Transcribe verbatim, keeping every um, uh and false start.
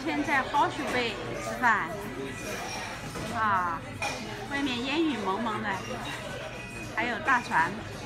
现在好舒北吃饭啊，外面烟雨蒙蒙的，还有大船。